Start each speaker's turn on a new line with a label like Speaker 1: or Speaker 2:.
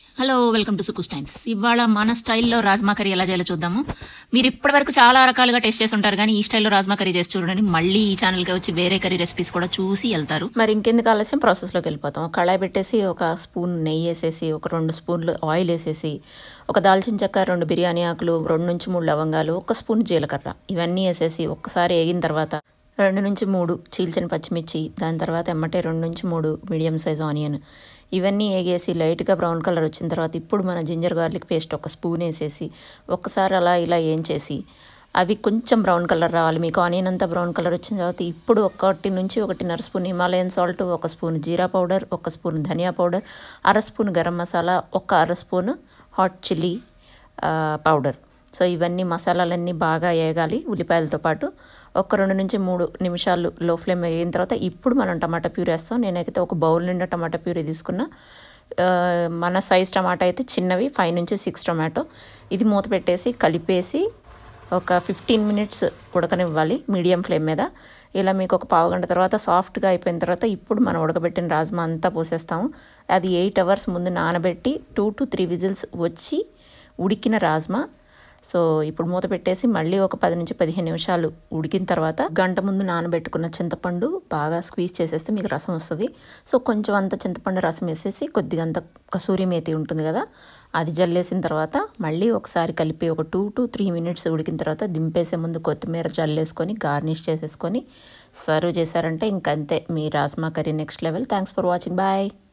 Speaker 1: Hello welcome to Sukus times. ఇవాళ మన స్టైల్లో రాజ్మా కర్రీ ఎలా చేయాలో చూద్దాము. మీరు ఇప్పటివరకు చాలా రకాలుగా టేస్ట్ చేసి ఉంటారు, కానీ ఈ స్టైల్లో రాజ్మా కర్రీ చేసి చూడండి. మళ్ళీ ఈ ఛానల్కి వచ్చి వేరే కర్రీ రెసిపీస్ కూడా చూసి వెళ్తారు. మరి ఇంకెందుకు ఆలస్యం, ప్రాసెస్లోకి వెళ్ళిపోతాం. కళాయి పెట్టేసి ఒక స్పూన్ నెయ్యి వేసేసి, ఒక 2 స్పూన్లు ఆయిల్ వేసేసి, ఒక దాల్చిన చెక్క, 2 బిర్యానీ ఆకులు, 2 నుంచి 3 లవంగాలు, 1 స్పూన్ జీలకర్ర ఇవన్నీ వేసేసి ఒక్కసారి వేగిన తర్వాత 2 నుంచి 3 చీల్చిన పచ్చిమిర్చి, దాని తర్వాత ఎమ్మటే 2 నుంచి 3 మీడియం సైజ్ ఆనియన్ ఇవన్నీ వేగేసి లైట్గా బ్రౌన్ కలర్ వచ్చిన తర్వాత ఇప్పుడు మన జింజర్ గార్లిక్ పేస్ట్ 1 స్పూన్ వేసేసి ఒక్కసారి అలా ఇలా ఏంచేసి అవి కొంచెం బ్రౌన్ కలర్ రావాలి. మీకు ఆనియన్ అంతా బ్రౌన్ కలర్ వచ్చిన తర్వాత ఇప్పుడు 1 నుంచి 1.5 స్పూన్ హిమాలయన్ సాల్ట్, 1 స్పూన్ జీరా పౌడర్, 1 స్పూన్ ధనియా powder, 1/2 spoon garam masala, 1/2 spoon hot chilli powder. So ఇవన్నీ మసాలాలన్నీ బాగా వేగాలి ఉల్లిపాయలతో పాటు. 2 నుంచి 3 నిమిషాలు లో ఫ్లేమ్ వేగిన తర్వాత ఇప్పుడు మనం టమాటా ప్యూరీ వేస్తాం. నేనైతే ఒక బౌల్ నిండా టమాటా ప్యూరీ తీసుకున్నా. మన సైజ్ టమాటా అయితే చిన్నవి 5 నుంచి 6 టమాటో. ఇది మూత పెట్టేసి కలిపేసి ఒక 15 మినిట్స్ ఉడకనివ్వాలి మీడియం ఫ్లేమ్ మీద. ఇలా మీకు ఒక పావు గంట తర్వాత సాఫ్ట్గా అయిపోయిన తర్వాత ఇప్పుడు మనం ఉడకబెట్టిన రాజ్మా అంతా పోసేస్తాము. అది 8 అవర్స్ ముందు నానబెట్టి 2 to 3 విజిల్స్ వచ్చి ఉడికిన రాజ్మా. సో ఇప్పుడు మూత పెట్టేసి మళ్ళీ ఒక 10 నుంచి 15 నిమిషాలు ఉడికిన తర్వాత గంట ముందు నానబెట్టుకున్న చింతపండు బాగా స్క్వీజ్ చేసేస్తే మీకు రసం వస్తుంది. సో కొంచెం అంత చింతపండు రసం వేసేసి కొద్దిగా అంత కసూరి మేతి ఉంటుంది కదా, అది జల్లేసిన తర్వాత మళ్ళీ ఒకసారి కలిపి ఒక 2 to 3 మినిట్స్ ఉడికిన తర్వాత దింపేసే ముందు కొత్తిమీర జల్లేసుకొని గార్నిష్ చేసేసుకొని సర్వ్ చేశారంటే ఇంకంతే, మీ rajma curry next level. Thanks for watching. Bye.